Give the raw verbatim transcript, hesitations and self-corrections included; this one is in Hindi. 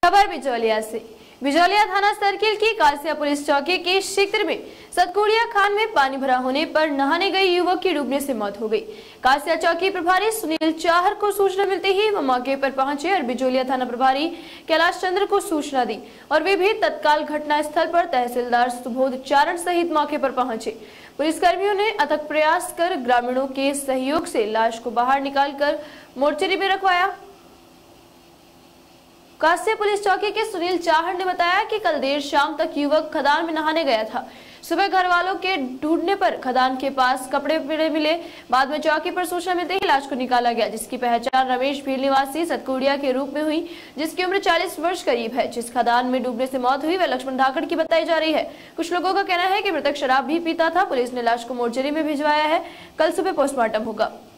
खबर बिजौलिया से। बिजौलिया थाना सर्किल की कासिया पुलिस चौकी के क्षेत्र में सतकुड़िया खान में पानी भरा होने पर नहाने गए युवक की डूबने से मौत हो गई। कासिया चौकी प्रभारी सुनील चाहर को सूचना मिलते ही वह मौके पर पहुंचे और बिजौलिया थाना प्रभारी कैलाश चंद्र को सूचना दी और वे भी तत्काल घटना स्थल पर तहसीलदार सुबोध चारण सहित मौके पर पहुंचे। पुलिसकर्मियों ने अथक प्रयास कर ग्रामीणों के सहयोग से लाश को बाहर निकालकर मोर्चरी में रखवाया। कासिया पुलिस चौकी के सुनील चाहर ने बताया कि कल देर शाम तक युवक खदान में नहाने गया था। सुबह घर वालों के ढूंढने पर खदान के पास कपड़े पड़े मिले। बाद में चौकी पर सूचना मिलते ही लाश को निकाला गया, जिसकी पहचान रमेश भील निवासी सतकुड़िया के रूप में हुई, जिसकी उम्र चालीस वर्ष करीब है। जिस खदान में डूबने से मौत हुई वह लक्ष्मण धाकड़ की बताई जा रही है। कुछ लोगों का कहना है कि मृतक शराब भी पीता था। पुलिस ने लाश को मोर्चरी में भिजवाया है। कल सुबह पोस्टमार्टम होगा।